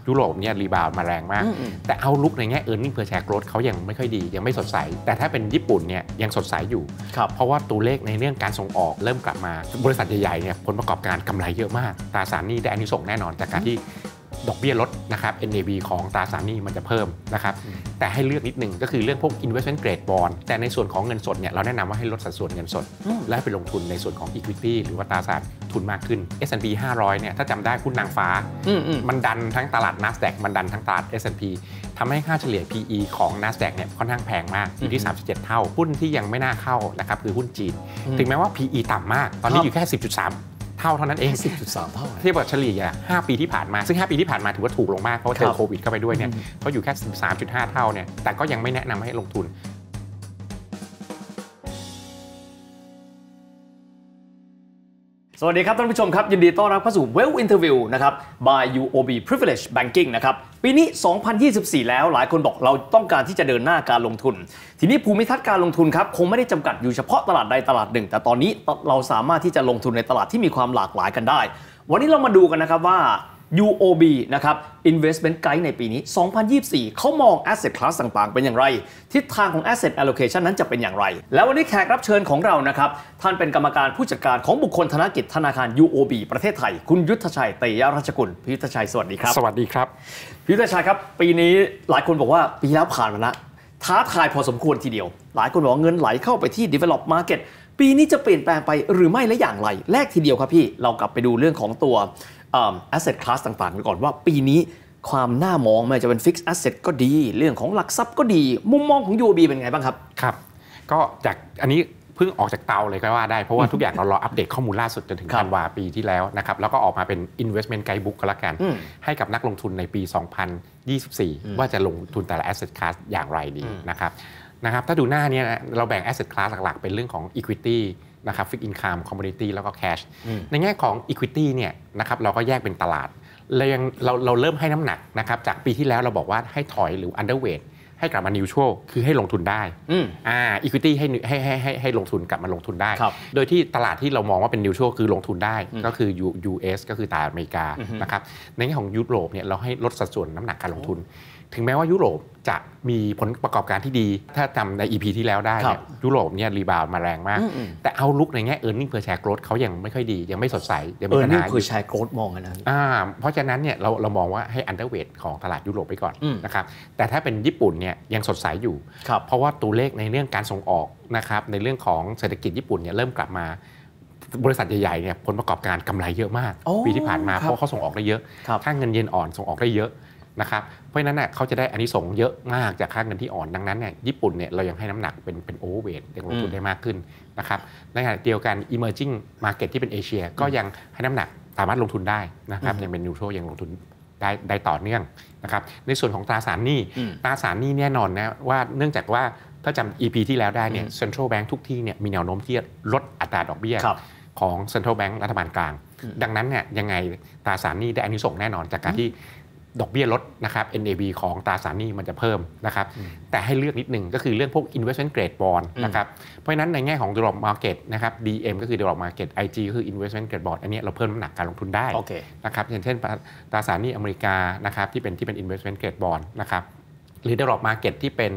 ยุโรปเนี่ยรีบาวด์มาแรงมากแต่เอาลุกในแง่ earning per share growth เขายังไม่ค่อยดียังไม่สดใสแต่ถ้าเป็นญี่ปุ่นเนี่ยยังสดใสอยู่เพราะว่าตัวเลขในเรื่องการส่งออกเริ่มกลับมาบริษัทใหญ่ๆเนี่ยผลประกอบการกำไรเยอะมากตราสารหนี้ได้อานิสงส์แน่นอนจากการที่ดอกเบี้ยลดนะครับ NAV ของตราสารหนี้มันจะเพิ่มนะครับแต่ให้เลือกนิดนึงก็คือเรื่องพวก investment grade bond แต่ในส่วนของเงินสดเนี่ยเราแนะนำว่าให้ลดสัดส่วนเงินสดและไปลงทุนในส่วนของ equity หรือว่าตราสารทุนมากขึ้น S&P 500เนี่ยถ้าจำได้หุ้นนางฟ้ามันดันทั้งตลาด NASDAQ มันดันทั้งตลาด S&P ทำให้ค่าเฉลี่ย PE ของ NASDAQ เนี่ยค่อนข้างแพงมากอยู่ที่37เท่าหุ้นที่ยังไม่น่าเข้านะครับคือหุ้นจีนถึงแม้ว่า PE ต่ำมากตอนนี้อยู่แค่ 10.3เท่านั้นเอง 10.3 เท่าเทียบกับเฉลี่ย5ปีที่ผ่านมาซึ่ง5ปีที่ผ่านมาถือว่าถูกลงมากเพราะว่าเจอโควิดเข้าไปด้วยเนี่ยเขาอยู่แค่ 13.5 เท่าเนี่ยแต่ก็ยังไม่แนะนำให้ลงทุนสวัสดีครับท่านผู้ชมครับยินดีต้อนรับเข้าสู่ Well Interview นะครับ by UOB Privilege Banking นะครับปีนี้ 2024 แล้วหลายคนบอกเราต้องการที่จะเดินหน้าการลงทุนทีนี้ภูมิทัศน์การลงทุนครับคงไม่ได้จำกัดอยู่เฉพาะตลาดใดตลาดหนึ่งแต่ตอนนี้เราสามารถที่จะลงทุนในตลาดที่มีความหลากหลายกันได้วันนี้เรามาดูกันนะครับว่า UOB นะครับ Investment Guide ในปีนี้ 2024 เขามอง Asset Class ต่างๆเป็นอย่างไรทิศทางของ Asset Allocation นั้นจะเป็นอย่างไรแล้ววันนี้แขกรับเชิญของเรานะครับท่านเป็นกรรมการผู้จัดการของบุคคลธนกิจธนาคาร UOB ประเทศไทยคุณยุทธชัยเตยราชกุลพี่ยุทธชัยสวัสดีครับสวัสดีครับพี่ยุทธชัยครับปีนี้หลายคนบอกว่าปีแล้วผ่านมาแล้วท้าทายพอสมควรทีเดียวหลายคนบอกว่าเงินไหลเข้าไปที่ Develop Market ปีนี้จะเปลี่ยนแปลงไปหรือไม่และอย่างไรแรกทีเดียวครับพี่เรากลับไปดูเรื่องของตัวasset class ต่างๆก่อนว่าปีนี้ความน่ามองไม่ว่าจะเป็น fixed asset ก็ดีเรื่องของหลักทรัพย์ก็ดีมุมมองของ UOB เป็นไงบ้างครับครับก็จากอันนี้เพิ่งออกจากเตาเลยก็ว่าได้เพราะว่าทุกอย่างเรารออัปเดตข้อมูลล่าสุดจนถึงธันวาปีที่แล้วนะครับแล้วก็ออกมาเป็น investment guidebook ก็แล้วกันให้กับนักลงทุนในปี 2024 ว่าจะลงทุนแต่ละ asset class อย่างไรดีนะครับถ้าดูหน้านี้เราแบ่ง asset class หลักๆเป็นเรื่องของ equityนะครับ fixed income commodity แล้วก็ cash ในแง่ของ equity เนี่ยนะครับเราก็แยกเป็นตลาดเราเริ่มให้น้ำหนักนะครับจากปีที่แล้วเราบอกว่าให้ถอยหรือ underweight ให้กลับมา neutral คือให้ลงทุนได้equity ให้ลงทุนกลับมาลงทุนได้โดยที่ตลาดที่เรามองว่าเป็น neutral คือลงทุนได้ก็คือ US ก็คือตลาดอเมริกานะครับในแง่ของยุโรปเนี่ยเราให้ลดสัดส่วนน้ำหนักการลงทุนถึงแม้ว่ายุโรปจะมีผลประกอบการที่ดีถ้าจำใน EP ที่แล้วได้เนี่ยยุโรปเนี่ยรีบาวด์มาแรงมากแต่เอาลุกในแง่ earning per share growth เขายังไม่ค่อยดียังไม่สดใสยังมีปัญหา earning per share growth มองกันนะเพราะฉะนั้นเนี่ยเรามองว่าให้ underweight ของตลาดยุโรปไปก่อนนะครับแต่ถ้าเป็นญี่ปุ่นเนี่ยยังสดใสอยู่เพราะว่าตัวเลขในเรื่องการส่งออกนะครับในเรื่องของเศรษฐกิจญี่ปุ่นเนี่ยเริ่มกลับมาบริษัทใหญ่ๆเนี่ยผลประกอบการกำไรเยอะมากปีที่ผ่านมาเพราะเขาส่งออกได้เยอะค่าเงินเยนอ่อนส่งออกได้เยอะนะครับเพราะฉะนั้นเนี่ยเขาจะได้อานิสงส์เยอะมากจากค่าเงินที่อ่อนดังนั้นเนี่ยญี่ปุ่นเนี่ยเรายังให้น้ำหนักเป็นโอเวอร์เวทยังลงทุนได้มากขึ้นนะครับในขณะเดียวกัน emerging market ที่เป็นเอเชียก็ยังให้น้ำหนักสามารถลงทุนได้นะครับยังเป็นนิวโตรยังลงทุนได้ต่อเนื่องนะครับในส่วนของตราสารหนี้แน่นอนนะว่าเนื่องจากว่าถ้าจำ EP ที่แล้วได้เนี่ย Central Bank ทุกที่เนี่ยมีแนวโน้มที่จะลดอัตราดอกเบี้ยของ Central Bank รัฐบาลกลางดังนั้นเนี่ยยังไงตราสารหนี้ได้อานิสงส์แน่นอนจากการที่ดอกเบี้ยลดนะครับ NAV ของตราสารหนี้มันจะเพิ่มนะครับแต่ให้เลือกนิดนึงก็คือเรื่องพวก investment grade bond นะครับเพราะฉะนั้นในแง่ของ develop market นะครับ DM ก็คือ develop market IG ก็คือ investment grade bond อันนี้เราเพิ่มน้ำหนักการลงทุนได้นะครับอย่างเช่นตราสารหนี้อเมริกานะครับที่เป็น investment grade bond นะครับหรือ develop market ที่เป็น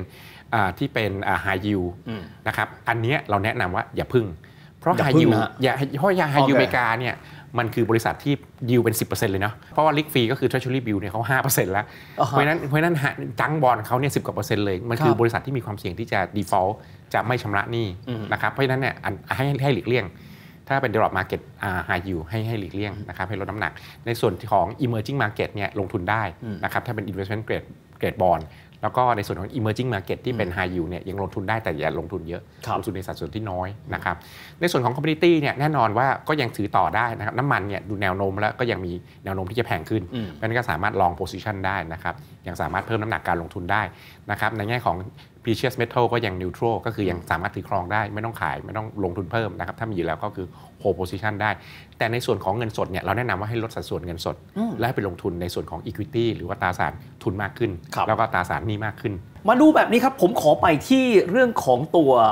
high yield นะครับอันนี้เราแนะนำว่าอย่าพึ่งเพราะ high yield high yield อเมริกาเนี่ยมันคือบริษัทที่ยิวเป็น 10% เลยเนาะเพราะว่า Risk Free ก็คือ Treasury Bill เนี่ยเขา 5% แล้วเพราะฉะนั้นจังบอนเขาเนี่ย10 กว่า%เลยมันคือบริษัทที่มีความเสี่ยงที่จะ default จะไม่ชำระหนี้นะครับเพราะฉะนั้นเนี่ยให้หลีกเลี่ยงถ้าเป็น develop market high yield ให้หลีกเลี่ยงนะครับให้ลดน้ำหนักในส่วนของ emerging market เนี่ยลงทุนได้นะครับถ้าเป็น investment grade bond แล้วก็ในส่วนของ emerging market ที่เป็น high yield เนี่ยยังลงทุนได้แต่อย่าลงทุนเยอะลงทุนในสัดส่วนที่น้อยนะครับในส่วนของ commodity เนี่ยแน่นอนว่าก็ยังถือต่อได้นะครับน้ำมันเนี่ยดูแนวโน้มแล้วก็ยังมีแนวโน้มที่จะแพงขึ้นเพราะฉะนั้นก็สามารถ long position ได้นะครับยังสามารถเพิ่มน้ำหนักการลงทุนได้นะครับในแง่ของ precious metal ก็ยัง neutral ก็คือยังสามารถถือครองได้ไม่ต้องขายไม่ต้องลงทุนเพิ่มนะครับถ้ามีอยู่แล้วก็คือ hold position ได้แต่ในส่วนของเงินสดเนี่ยเราแนะนำว่าให้ลดสัดส่วนเงินสดและให้ไปลงทุนในส่วนของ equity หรือว่าตราสารทุนมากขึ้นแล้วก็ตราสารหนี้มากขึ้นมาดูแบบนี้ครับผมขอไปที่เรื่องของตัว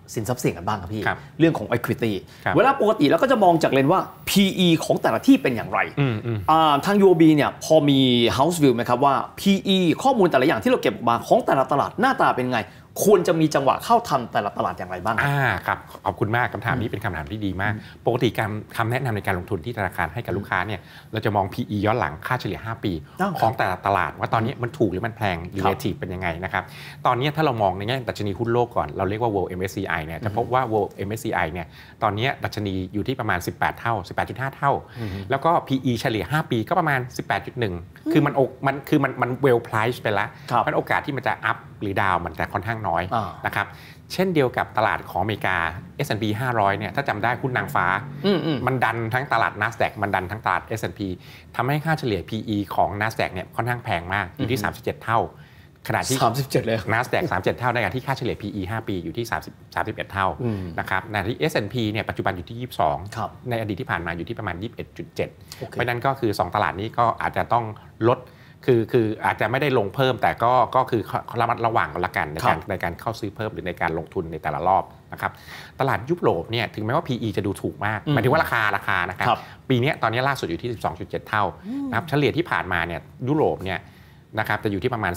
สินทรัพย์เสี่ยงกันบ้างครับพี่ครับเรื่องของ equity ครับเวลาปกติแล้วก็จะมองจากเลนส์ว่า PE ของแต่ละที่เป็นอย่างไรทาง UOB เนี่ยพอมี house view ไหมครับว่า PE ข้อมูลแต่ละอย่างที่เราเก็บมาของแต่ละตลาดหน้าตาเป็นไงควรจะมีจังหวะเข้าทันแต่ละตลาดอย่างไรบ้างครับขอบคุณมากคำถามนี้เป็นคำถามที่ดีมากปกติการคำแนะนำในการลงทุนที่ธนาคารให้กับลูกค้าเนี่ยเราจะมอง PE ย้อนหลังค่าเฉลี่ย5 ปีของแต่ละตลาดว่าตอนนี้มันถูกหรือมันแพง relative เป็นยังไงนะครับตอนนี้ถ้าเรามองในแง่ดัชนีหุ้นโลกก่อนเราเรียกว่า World MSCI เนี่ยจะพบว่า World MSCI เนี่ยตอนนี้ดัชนีอยู่ที่ประมาณ18 เท่า 18.5 เท่าแล้วก็ PE เฉลี่ย5 ปีก็ประมาณ 18.1 คือมัน well priced ไปแล้วมันโอกาสที่มันจะ up หรือดาวมันจะค่อนข้างน้อยนะครับเช่นเดียวกับตลาดของอเมริกา S&P 500เนี่ยถ้าจำได้หุ้นนางฟ้ามันดันทั้งตลาด NASDAQ มันดันทั้งตลาด S&P ทำให้ค่าเฉลี่ย PE ของ NASDAQ เนี่ยค่อนข้างแพงมากอยู่ที่37 เท่าขณะที่ 37เลย NASDAQ 37 เท่าในขณะที่ค่าเฉลี่ย PE 5 ปีอยู่ที่31 เท่านะครับในที่ S&P เนี่ยปัจจุบันอยู่ที่22ในอดีตที่ผ่านมาอยู่ที่ประมาณ 21.7 เพราะนั้นก็คือ2ตลาดนี้ก็อาจจะต้องลดคืออาจจะไม่ได้ลงเพิ่มแต่ก็คือระมัดระวังกันละกันในการเข้าซื้อเพิ่มหรือในการลงทุนในแต่ละรอบนะครับตลาดยุโรปเนี่ยถึงแม้ว่า PE จะดูถูกมากหมายถึงว่าราคานะครับปีนี้ตอนนี้ล่าสุดอยู่ที่ 12.7 เท่านะครับเฉลี่ยที่ผ่านมาเนี่ยยุโรปเนี่ยนะครับจะอยู่ที่ประมาณ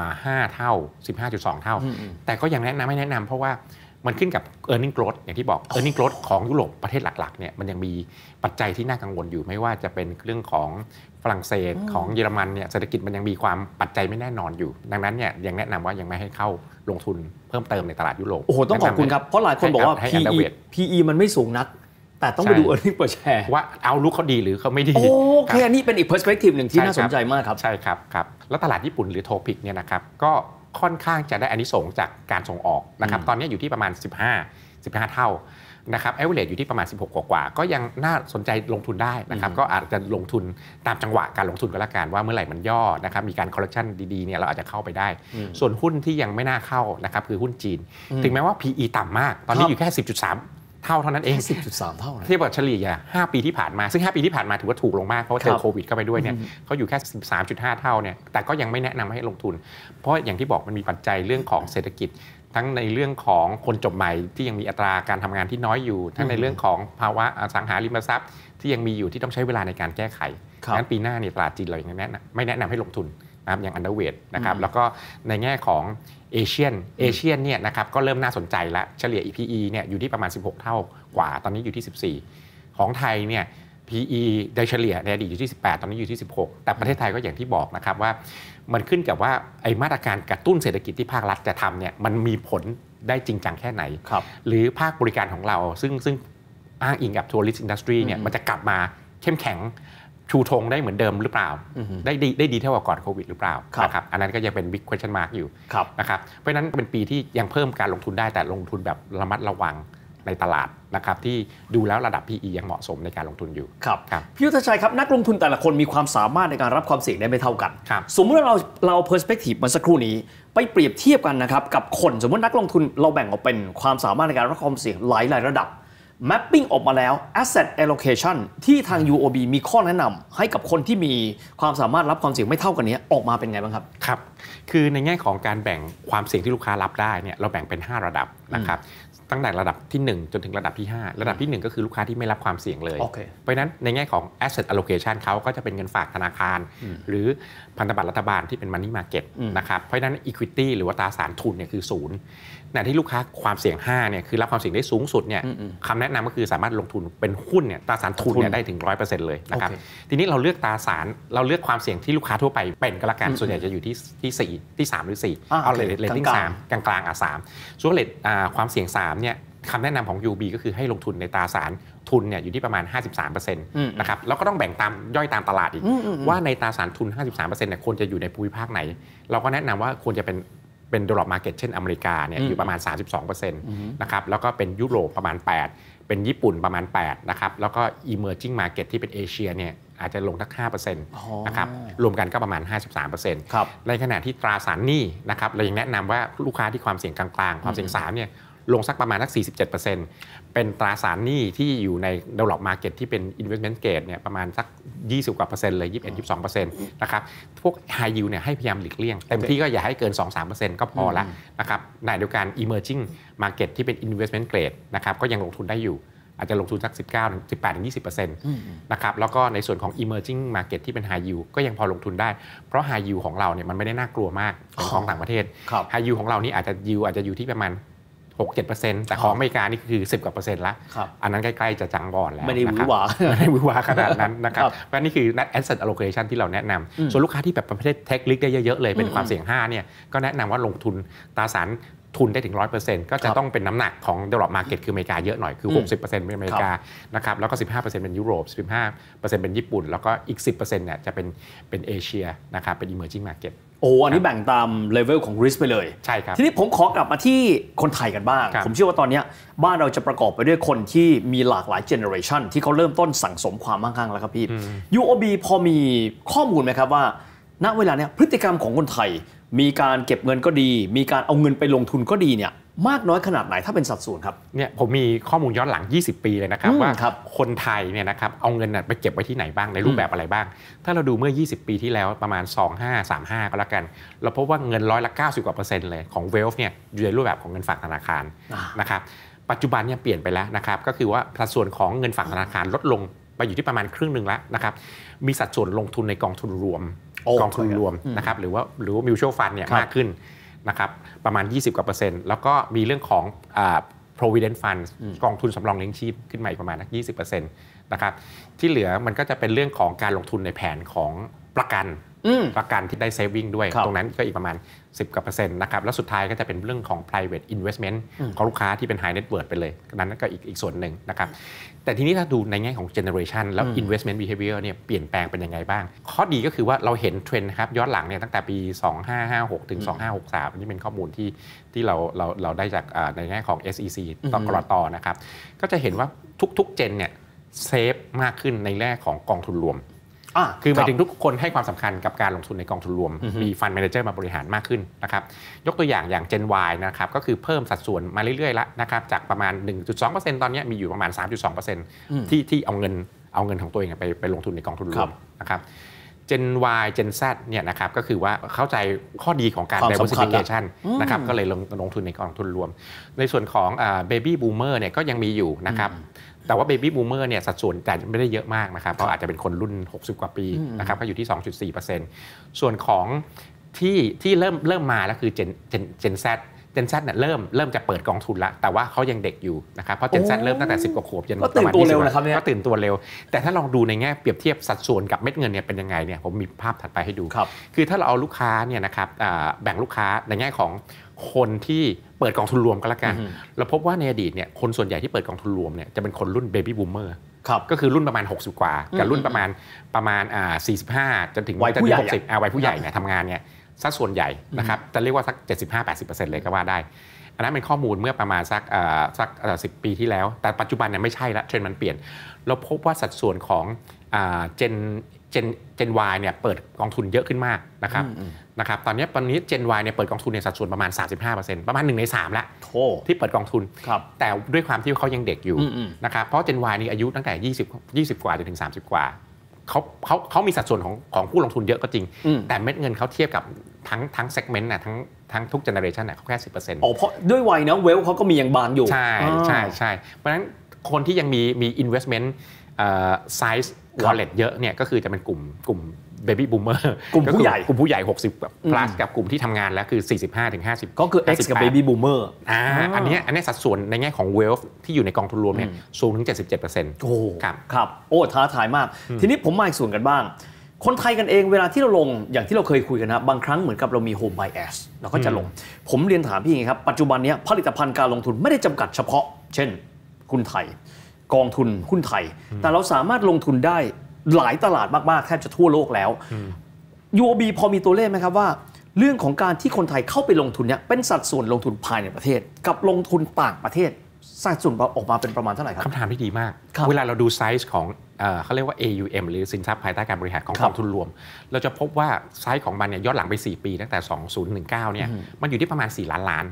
15 เท่า 15.2 เท่าแต่ก็ยังไม่แนะนำเพราะว่ามันขึ้นกับ earning growth อย่างที่บอก earning growth ของยุโรปประเทศหลักๆเนี่ยมันยังมีปัจจัยที่น่ากังวลอยู่ไม่ว่าจะเป็นเรื่องของฝรั่งเศสของเยอรมันเนี่ยเศรษฐกิจมันยังมีความปัจจัยไม่แน่นอนอยู่ดังนั้นเนี่ยยังแนะนำว่ายังไม่ให้เข้าลงทุนเพิ่มเติมในตลาดยุโรปโอ้โหต้องขอบคุณครับเพราะหลายคนบอกว่า PE มันไม่สูงนักแต่ต้องไปดู earning per share ว่าเอาลุกเขาดีหรือเขาไม่ดีโอเคอันนี้เป็นอีก perspective หนึ่งที่น่าสนใจมากครับใช่ครับแล้วตลาดญี่ปุ่นหรือโทปิกเนี่ยนะครับก็ค่อนข้างจะได้อานิสงส์จากการส่งออกนะครับตอนนี้อยู่ที่ประมาณ15 เท่านะครับ average อยู่ที่ประมาณ16 กว่าก็ยังน่าสนใจลงทุนได้นะครับก็อาจจะลงทุนตามจังหวะการลงทุนก็แล้วกันว่าเมื่อไหร่มันย่อนะครับมีการ correction ดีๆเนี่ยเราอาจจะเข้าไปได้ส่วนหุ้นที่ยังไม่น่าเข้านะครับคือหุ้นจีนถึงแม้ว่า PE ต่ำมากตอนนี้อยู่แค่ 10.3 เท่านั้นเอง 10.3 เท่าเทียบกับเฉลี่ย5 ปีที่ผ่านมาซึ่ง5 ปีที่ผ่านมาถือว่าถูกลงมากเพราะว่าเจอโควิดเข้าไปด้วยเนี่ยเขาอยู่แค่ 13.5 เท่าเนี่ยแต่ก็ยังไม่แนะนำให้ลงทุนเพราะอย่างที่บอกมันมีปัจจัยเรื่องของเศรษฐกิจทั้งในเรื่องของคนจบใหม่ที่ยังมีอัตราการทำงานที่น้อยอยู่ทั้งในเรื่องของภาวะอสังหาริมทรัพย์ที่ยังมีอยู่ที่ต้องใช้เวลาในการแก้ไขงั้นปีหน้าเนี่ยตลาดจีนเรายังไม่แนะนำให้ลงทุนนะครับอย่าง underweight นะครับแล้วก็ในแง่ของเอเชียนเนี่ยนะครับก็เริ่มน่าสนใจแล้วเฉลี่ย PE เนี่ยอยู่ที่ประมาณ16 เท่ากว่าตอนนี้อยู่ที่14ของไทยเนี่ย PE โดยเฉลี่ยในอดีตอยู่ที่18ตอนนี้อยู่ที่16แต่ประเทศไทยก็อย่างที่บอกนะครับว่ามันขึ้นกับว่าไอ้มาตรการกระตุ้นเศรษฐกิจที่ภาครัฐจะทำเนี่ยมันมีผลได้จริงจังแค่ไหนหรือภาคบริการของเราซึ่งอ้างอิงกับ Tourist Industry เนี่ยมันจะกลับมาเข้มแข็งชูธงได้เหมือนเดิมหรือเปล่าได้ดีเท่ากับก่อนโควิดหรือเปล่านะครับอันนั้นก็ยังเป็น big question mark อยู่นะครับเพราะฉะนั้นเป็นปีที่ยังเพิ่มการลงทุนได้แต่ลงทุนแบบระมัดระวังในตลาดนะครับที่ดูแล้วระดับ PE ยังเหมาะสมในการลงทุนอยู่ครับพี่ยุทธชัยครับนักลงทุนแต่ละคนมีความสามารถในการรับความเสี่ยงได้ไม่เท่ากันสมมติว่าเรา perspective มาสักครู่นี้ไปเปรียบเทียบกันนะครับกับคนสมมตินักลงทุนเราแบ่งออกเป็นความสามารถในการรับความเสี่ยงหลายระดับmapping ออกมาแล้ว asset allocation ที่ทาง UOB มีข้อแนะนำให้กับคนที่มีความสามารถรับความเสี่ยงไม่เท่ากันนี้ออกมาเป็นไงบ้างครับครับคือในแง่ของการแบ่งความเสี่ยงที่ลูกค้ารับได้เนี่ยเราแบ่งเป็น5ระดับนะครับตั้งแต่ระดับที่1จนถึงระดับที่5ระดับที่1ก็คือลูกค้าที่ไม่รับความเสี่ยงเลยเพราะฉะนั้นในแง่ของ asset allocation เขาก็จะเป็นเงินฝากธนาคารหรือพันธบัตรรัฐบาลที่เป็น money market นะครับเพราะฉะนั้น equity หรือว่าตราสารทุนเนี่ยคือ0แต่ที่ลูกค้าความเสี่ยง5เนี่ยคือรับความเสี่ยงได้สูงสุดเนี่ยคำแนะนำก็คือสามารถลงทุนเป็นหุ้นเนี่ยตราสารทุนเนี่ยได้ถึง 100% เลยนะครับทีนี้เราเลือกตราสารเราเลือกความเสี่ยงที่ลูกค้าทั่วไปเป็นก็แล้วกันส่วนใหญ่จะอยู่ที่4ที่3หรือ4เอาเรตติ้ง3กลางๆ3ส่วนความเสี่ยง3เนี่ยคำแนะนำของ UOB ก็คือให้ลงทุนในตราสารทุนเนี่ยอยู่ที่ประมาณ 53% นะครับแล้วก็ต้องแบ่งตามย่อยตามตลาดอีกว่าในตราสารทุน 53% เนี่ยควรจะอยู่ในภูมิภาคไหนเราก็แนะนำว่าควรจะเป็น developed market เช่นอเมริกาเนี่ยอยู่ประมาณ 32% นะครับแล้วก็เป็นยุโรปประมาณ 8% เป็นญี่ปุ่นประมาณ 8% นะครับแล้วก็ emerging market ที่เป็นเอเชียเนี่ยอาจจะลงสัก 5% นะครับรวมกันก็ประมาณ 53% ในขณะที่ตราสารหนี้นะครับเรายังแนะนำว่าลูกค้าที่ความเสี่ยงกลางๆความเสี่ยง3เนี่ยลงสักประมาณสัก 47%เป็นตราสารหนี้ที่อยู่ใน developed market ที่เป็น investment grade เนี่ยประมาณสัก20กว่า%เลย21-22%นะครับพวก high yield เนี่ยให้พยายามหลีกเลี่ยงเต็มที่ก็อย่าให้เกิน 2-3% ก็พอละนะครับในเดียวกัน emerging market ที่เป็น investment grade นะครับก็ยังลงทุนได้อยู่อาจจะลงทุนสัก 18-20% นะครับแล้วก็ในส่วนของ emerging market ที่เป็น high yield ก็ยังพอลงทุนได้เพราะ high yield ของเราเนี่ยมันไม่ได้น่ากลัวมากของต่างประเทศ high yield ของเรานี่อาจจะอยู่ที่ประมาณ 6-7% แต่ของอเมริกานี่คือ10กว่า%ละอันนั้นใกล้ๆจะจังบอนแล้วไม่ได้หวือหวาไม่ได้หวือหวาขนาดนั้นนะครับเพราะนี่คือ asset allocation ที่เราแนะนำส่วนลูกค้าที่แบบประเภท take risk ได้เยอะๆเลยเป็นความเสี่ยง5เนี่ยก็แนะนำว่าลงทุนตราสารทุนได้ถึง 100% ก็จะต้องเป็นน้ำหนักของ developed market คืออเมริกาเยอะหน่อยคือ 60% เป็นอเมริกานะครับแล้วก็ 15% เป็นยุโรป 15% เป็นญี่ปุ่นแล้วก็อีก 10% เนี่ยจะเป็นเอเชียนะครับเป็น emerging market อันนี้แบ่งตามเลเวลของ risk ไปเลยใช่ครับทีนี้ผมขอกลับมาที่คนไทยกันบ้างผมเชื่อว่าตอนนี้บ้านเราจะประกอบไปด้วยคนที่มีหลากหลายเจเนอเรชันที่เขาเริ่มต้นสั่งสมความมั่งคั่งแล้วครับพี่ UOB พอมีข้อมูลไหมครับว่าณเวลาเนี้ยพฤติกรรมของคนไทยมีการเก็บเงินก็ดีมีการเอาเงินไปลงทุนก็ดีเนี่ยมากน้อยขนาดไหนถ้าเป็นสัดส่วนครับเนี่ยผมมีข้อมูลย้อนหลัง20ปีเลยนะครับว่าคนไทยเนี่ยนะครับเอาเงินไปเก็บไว้ที่ไหนบ้างในรูปแบบอะไรบ้างถ้าเราดูเมื่อ20ปีที่แล้วประมาณ2535ก็แล้วกันเราพบว่าเงิน90%กว่าเลยของ wealth เนี่ยอยู่ในรูปแบบของเงินฝากธนาคารนะครับปัจจุบันเนี่ยเปลี่ยนไปแล้วนะครับก็คือว่าสัดส่วนของเงินฝากธนาคารลดลงไปอยู่ที่ประมาณครึ่งนึงแล้วนะครับมีสัดส่วนลงทุนในกองทุนรวมนะครับหรือว่า mutual fund เนี่ยมากขึ้นนะครับประมาณ20กว่า%แล้วก็มีเรื่องของprovident fund กองทุนสำรองเลี้ยงชีพขึ้นมาอีกประมาณ 20% นะครับที่เหลือมันก็จะเป็นเรื่องของการลงทุนในแผนของประกันที่ได้ saving ด้วยตรงนั้นก็อีกประมาณ10กว่า%นะครับแล้วสุดท้ายก็จะเป็นเรื่องของ private investment ของลูกค้าที่เป็น high net worth ไปเลยนั้นก็อีกส่วนหนึ่งนะครับแต่ทีนี้ถ้าดูในแง่ของ generation แล้ว investment behavior เนี่ยเปลี่ยนแปลงเป็นยังไงบ้างข้อดีก็คือว่าเราเห็นเทรนด์ครับย้อนหลังเนี่ยตั้งแต่ปี2556ถึง2563อันนี้เป็นข้อมูลที่เราได้จากในแง่ของ SEC กรต.นะครับก็จะเห็นว่าทุกๆเจนเนี่ยเซฟมากขึ้นในแง่ของกองทุนรวมคือหมายถึงทุกคนให้ความสำคัญกับการลงทุนในกองทุนรวมมีฟันด์แมเนเจอร์มาบริหารมากขึ้นนะครับยกตัวอย่าง Gen Y นะครับก็คือเพิ่มสัดส่วนมาเรื่อยๆแล้วนะครับจากประมาณ 1.2% ตอนนี้มีอยู่ประมาณ 3.2% ที่เอาเงินของตัวเองไปลงทุนในกองทุนรวมนะครับ Gen Y Gen Z เนี่ยนะครับก็คือว่าเข้าใจข้อดีของการ diversification นะครับก็เลยลงทุนในกองทุนรวมในส่วนของ Baby Boomer เนี่ยก็ยังมีอยู่นะครับแต่ว่า Baby Boomer เนี่ยสัดส่วนแต่ไม่ได้เยอะมากนะครับเพราะอาจจะเป็นคนรุ่น60กว่าปีนะครับก็อยู่ที่ 2.4% ส่วนของที่เริ่มมาแล้วคือ Gen Z Gen Z เนี่ยเริ่มจะเปิดกองทุนละแต่ว่าเขายังเด็กอยู่นะครับเพราะ Gen Z เริ่มตั้งแต่10กว่าขวบจนประมาณ20ก็ตื่นตัวเร็วแต่ถ้าลองดูในแง่เปรียบเทียบสัดส่วนกับเม็ดเงินเนี่ยเป็นยังไงเนี่ยผมมีภาพถัดไปให้ดูคือถ้าเราเอาลูกค้าเนี่ยนะครับแบ่งลูกค้าในแง่ของคนที่เปิดกองทุนรวมก็แล้วกันเราพบว่าในอดีตเนี่ยคนส่วนใหญ่ที่เปิดกองทุนรวมเนี่ยจะเป็นคนรุ่น Baby Boomer ก็คือรุ่นประมาณ60กว่ากับรุ่นประมาณ45จนถึงวัย60วัยผู้ใหญ่เนี่ยทำงานเนี่ยสัดส่วนใหญ่นะครับจะเรียกว่าสัก 75-80% เลยก็ว่าได้อันนั้นเป็นข้อมูลเมื่อประมาณสัก10 ปีที่แล้วแต่ปัจจุบันเนี่ยไม่ใช่ละเทรนด์มันเปลี่ยนเราพบว่าสัดส่วนของGen Y เนี่ยเปิดกองทุนเยอะขึ้นมากนะครับตอนนี้Gen Y เนี่ยเปิดกองทุนในสัดส่วนประมาณ 35% ประมาณ1ใน3ละที่เปิดกองทุนแต่ด้วยความที่เขายังเด็กอยู่นะครับเพราะ Gen Y นี่อายุตั้งแต่20กว่าจนถึง30กว่าเขามีสัดส่วนของผู้ลงทุนเยอะก็จริงแต่เม็ดเงินเขาเทียบกับทั้งเซกเมนต์น่ะทั้งทุกเจเนอเรชันน่ะเขาแค่ 10% เพราะด้วยวัยนะเวลเขาก็มียังบางอยู่ใช่เพราะฉะนั้นคนที่ยังมี investment size wallet เยอะเนี่ยก็คือจะเป็นกลุ่ม baby boomer กลุ่มผู้ใหญ่ 60 plus กับกลุ่มที่ทำงานแล้วคือ45-50 ก็คือ X กับ baby boomer อันนี้สัดส่วนในแง่ของ wealth ที่อยู่ในกองทุนรวมเนี่ยสูงถึง 77% ครับท้าทายมากทีนี้ผมมาอีกส่วนกันบ้างคนไทยกันเองเวลาที่เราลงอย่างที่เราเคยคุยกันนะบางครั้งเหมือนกับเรามี home bias เราก็จะลงผมเรียนถามพี่ไงครับปัจจุบันนี้ผลิตภัณฑ์การลงทุนไม่ได้จำกัดเฉพาะเช่นหุ้นไทยกองทุนหุ้นไทยแต่เราสามารถลงทุนได้หลายตลาดมากๆแทบจะทั่วโลกแล้ว UOB พอมีตัวเลขไหมครับว่าเรื่องของการที่คนไทยเข้าไปลงทุนเนี่ยเป็นสัดส่วนลงทุนภายในประเทศกับลงทุนต่างประเทศสัดส่วนออกมาเป็นประมาณเท่าไหร่ครับคำถามที่ดีมากเวลาเราดูไซส์ของเขาเรียกว่า AUM หรือสินทรัพย์ภายใต้การบริหารของกองทุนรวมเราจะพบว่าไซส์ของมันเนี่ยย้อนหลังไป4ปีตั้งแต่2019เนี่ยมันอยู่ที่ประมาณ4 ล้านล้าน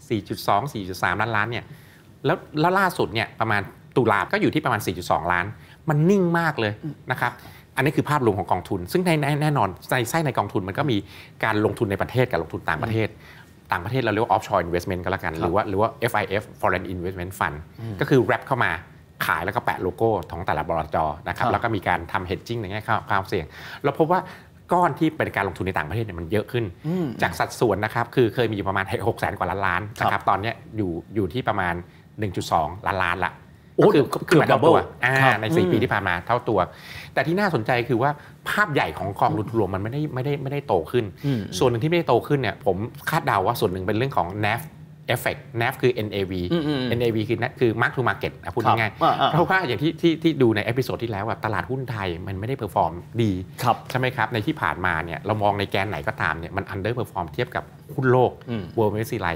4.3 ล้านล้านเนี่ยแล้วล่าสุดเนี่ยประมาณตุลาก็อยู่ที่ประมาณ 4.2 ล้านมันนิ่งมากเลยนะครับอันนี้คือภาพรวมของกองทุนซึ่งแน่นอนในกองทุนมันก็มีการลงทุนในประเทศกับลงทุนต่างประเทศเราเรียกว่า offshore investment ก็แล้วกันหรือว่า FIF foreign investment fund ก็คือ wrap เข้ามาขายแล้วก็แปะโลโก้ของแต่ละบลจ.นะครับแล้วก็มีการทำ hedging ในแง่ความเสี่ยงเราพบว่าก้อนที่เป็นการลงทุนในต่างประเทศเนี่ยมันเยอะขึ้นจากสัดส่วนนะครับคือเคยมีอยู่ประมาณ 600,000 กว่าล้านนะครับตอนนี้อยู่ที่ประมาณ 1.2 ล้านละคือเท่าตัวใน4 ปีที่ผ่านมาเท่าตัวแต่ที่น่าสนใจคือว่าภาพใหญ่ของกองทุนรวมมันไม่ได้โตขึ้นส่วนหนึ่งที่ไม่ได้โตขึ้นเนี่ยผมคาดเดาว่าส่วนหนึ่งเป็นเรื่องของ NAV effect NAV คือ NAV NAV คือ mark to market พูดง่ายๆเพราะว่าอย่างที่ดูในเอพิโซดที่แล้วตลาดหุ้นไทยมันไม่ได้เพอร์ฟอร์มดีใช่ไหมครับในที่ผ่านมาเนี่ยเรามองในแกนไหนก็ตามเนี่ยมัน under perform เทียบกับหุ้นโลก World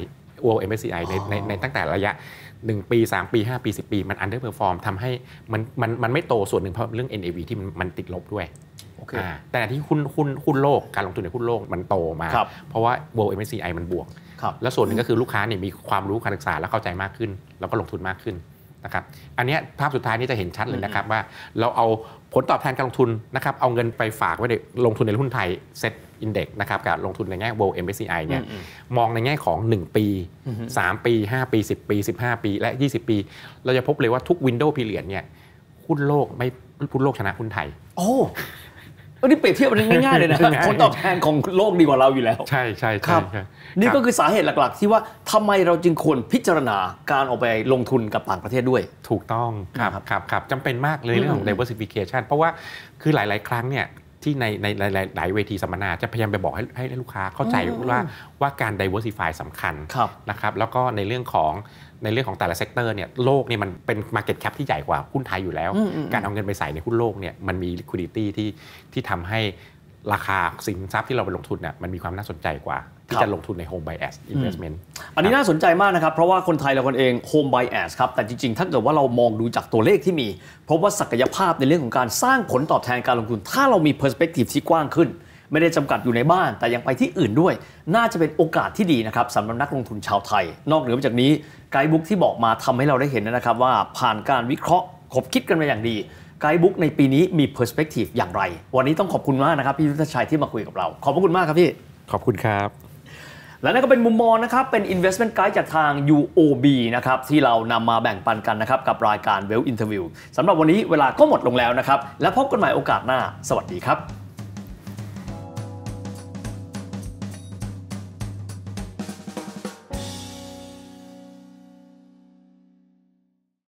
MSCI ในตั้งแต่ระยะ1 ปี3 ปี5 ปี10 ปีมัน under perform ทำให้มันไม่โตส่วนหนึ่งเพราะเรื่อง NAV ที่มันติดลบด้วยแต่ที่หุ้นโลกการลงทุนในหุ้นโลกมันโตมาเพราะว่า World MSCI มันบวกแล้วส่วนหนึ่งก็คือลูกค้าเนี่ยมีความรู้การศึกษาและเข้าใจมากขึ้นแล้วก็ลงทุนมากขึ้นนะครับอันนี้ภาพสุดท้ายนี้จะเห็นชัดเลยนะครับว่าเราเอาผลตอบแทนการลงทุนนะครับเอาเงินไปฝากไว้ในลงทุนในหุ้นไทยเซ็ตอินเด็กซ์นะครับกับลงทุนในแง่ World MSCI เนี่ยมองในแง่ของ1 ปี3 ปี5 ปี10 ปี15 ปีและ20 ปีเราจะพบเลยว่าทุก Window Period เนี่ยหุ้นโลกชนะหุ้นไทยนี่เปรียบเทียบมันง่ายๆเลยนะผลตอบแทนของโลกดีกว่าเราอยู่แล้วใช่ครับนี่ก็คือสาเหตุหลักๆที่ว่าทำไมเราจึงควรพิจารณาการออกไปลงทุนกับต่างประเทศด้วยถูกต้องครับจำเป็นมากเลยเรื่องของ diversification เพราะว่าคือหลายๆครั้งเนี่ยที่ในหลายเวทีสัมมนาจะพยายามไปบอกให้ลูกค้าเข้าใจว่าการ diversify สำคัญนะครับแล้วก็ในเรื่องของแต่ละเซกเตอร์เนี่ยโลกเนี่ยมันเป็น market cap ที่ใหญ่กว่าหุ้นไทยอยู่แล้วการเอาเงินไปใส่ในหุ้นโลกเนี่ยมันมี liquidity ที่ทำให้ราคาสินทรัพย์ที่เราไปลงทุนเนี่ยมันมีความน่าสนใจกว่าที่จะลงทุนใน home bias investment อันนี้น่าสนใจมากนะครับเพราะว่าคนไทยเราคนเอง home bias ครับแต่จริงๆถ้าเกิดว่าเรามองดูจากตัวเลขที่มีพบว่าศักยภาพในเรื่องของการสร้างผลตอบแทนการลงทุนถ้าเรามี perspective ที่กว้างขึ้นไม่ได้จำกัดอยู่ในบ้านแต่ยังไปที่อื่นด้วยน่าจะเป็นโอกาสที่ดีนะครับสำหรับนักลงทุนชาวไทยนอกเหนือจากนี้ไกด์บุ๊กที่บอกมาทำให้เราได้เห็นนะครับว่าผ่านการวิเคราะห์คบคิดกันมาอย่างดีไกด์บุ๊กในปีนี้มี perspective อย่างไรวันนี้ต้องขอบคุณมากนะครับพี่ยุทธชัยที่มาคุยกับเราขอบพระคุณมากครับพี่ขอบคุณครับและนั่นก็เป็นมุมมองนะครับเป็น investment guide จากทาง UOB นะครับที่เรานำมาแบ่งปันกันนะครับกับรายการ Wealth Interview สำหรับวันนี้เวลาก็หมดลงแล้วนะครับและพบกันใหม่โอกาสหน้าสวัสดีครับ